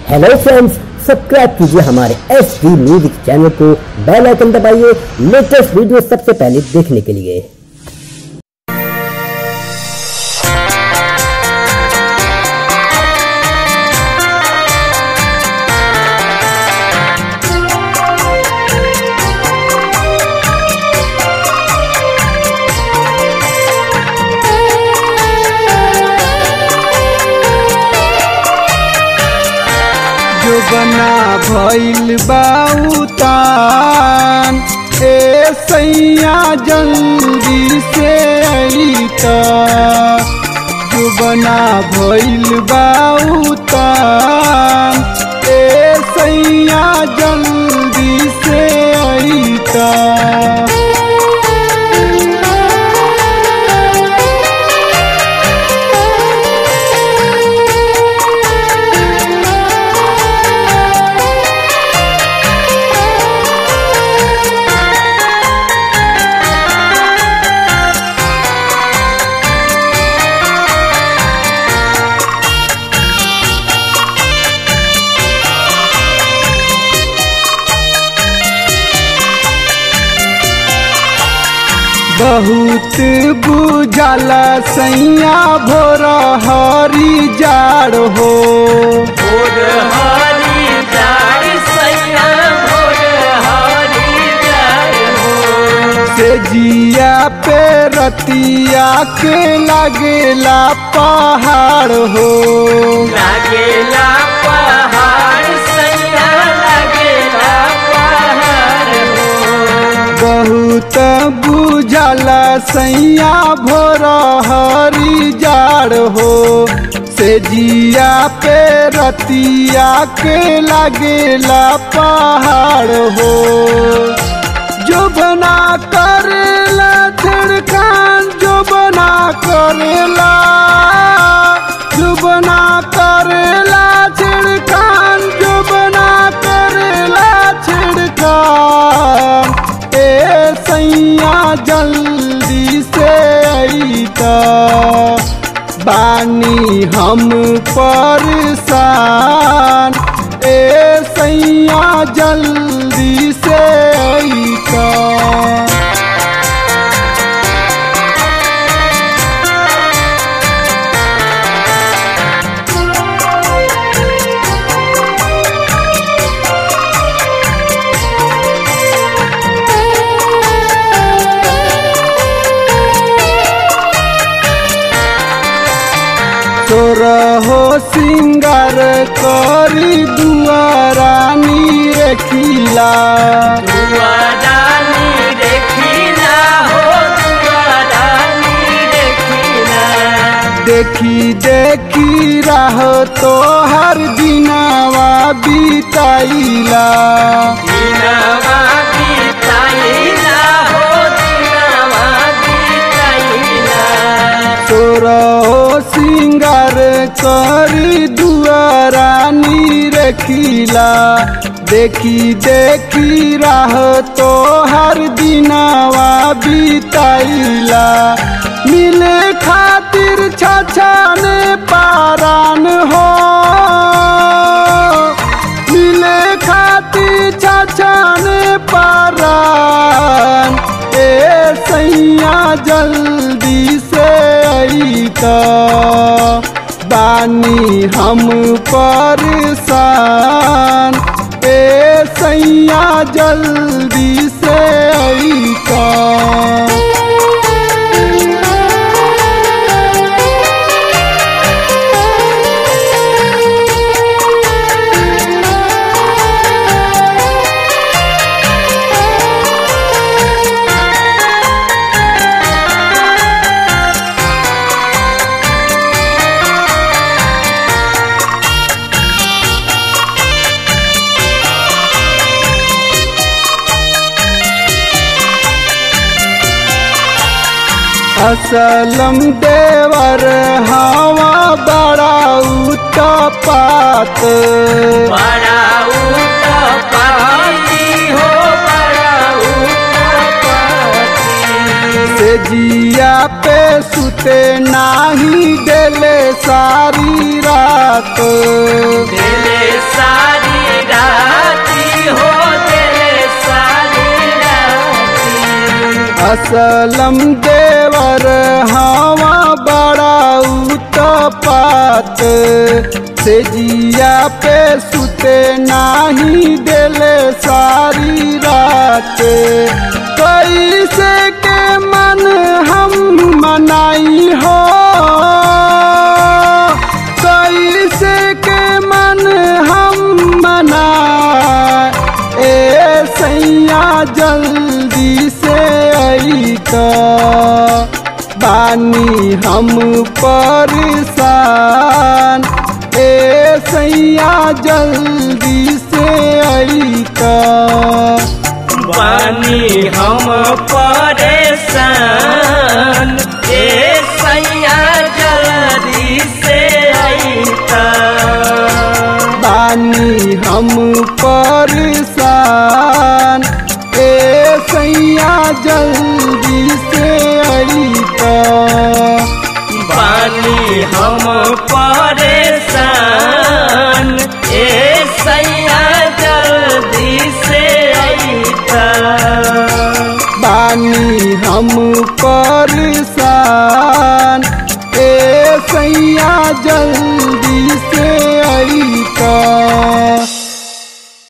Hello friends, subscribe कीजिए हमारे SD music channel को, बेल आइकन दबाइए लेटेस्ट वीडियो सबसे पहले देखने के लिए। जो बना भइल बाउतान ए सैया जल्दी से अइता। जो बना भइल बाउतान ए सैया जल्दी से अइता। बहुत बुझाला सैया भोर हरी जाड़ हो। भोर हरी जाड़ सैया भोर हरी जाड़ हो। से जिया पे रतिया के लागेला पहाड़ हो। लागेला पहाड़ सैया लागेला पहाड़ हो। बहुत बुझाला सैया भोर हरी जाड़ हो। से जिया पे रतिया के लागेला पहाड़ हो। जो बना करेला छिड़कान, जो बना करेला, जो बना करेला छिड़कान, जो बना करेला छिड़कान ए सैया जल्दी से अइता। बानी हम परेशान ए सैया जल्दी से अइता। सोरहो सिंगार करी दुआरानी रखिला। दुआरानी देखिला हो दुआरानी देखिला। देखी देखी राह तो हर दिनवा बीताइला। दिनवा बीताइला हो दिनवा बीताइला। सोरहो सिंगार करी दुआरानी रखिला। देखी देखी राह तो हर दिनवा बीताइला। मिले खातिर छछाने पारान हो। मिले खातिर छछाने पारान ए सैया जल्दी से अइता। बानी हम परेशान ए सैया जल्दी से अइता। असलम देवर हवा बड़ा उत्पात। बड़ा उत्पाती हो बड़ा उत्पाती। से जिया पे सुते नाही देले सारी रात। देले असलम देवर हवा बड़ा उत्पात से जिया पे सुते नाही देले सारी रात। कैसे के मन हम मनाई हो, कैसे के मन हम मनाए, ए सैया जल्दी से अइता बानी हम परेशान, ए सैया जल्दी से अइता बानी हम परेशान, ए सैया जल्दी से अइता बानी हम परेशान, ए सैया जल्दी से अइता बानी हम परेशान, ए सैया जल्दी से अइता बानी हम परेशान, ए सैया जल्दी